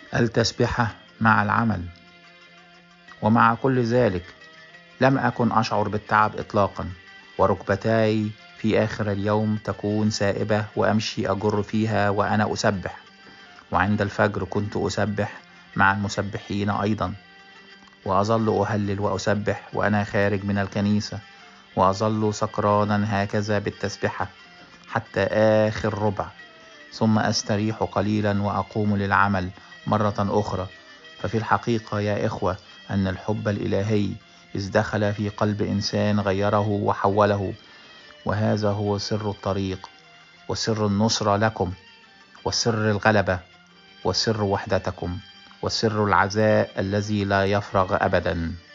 التسبحة مع العمل. ومع كل ذلك لم أكن أشعر بالتعب إطلاقا، وركبتاي في آخر اليوم تكون سائبة وأمشي أجر فيها وأنا أسبح. وعند الفجر كنت أسبح مع المسبحين أيضا، وأظل أهلل وأسبح وأنا خارج من الكنيسة، وأظل سكرانا هكذا بالتسبحة حتى آخر ربع، ثم أستريح قليلا وأقوم للعمل مرة أخرى. ففي الحقيقة يا إخوة أن الحب الإلهي إذ دخل في قلب إنسان غيره وحوله، وهذا هو سر الطريق وسر النصرة لكم، وسر الغلبة، وسر وحدتكم، وسر العزاء الذي لا يفرغ أبدا.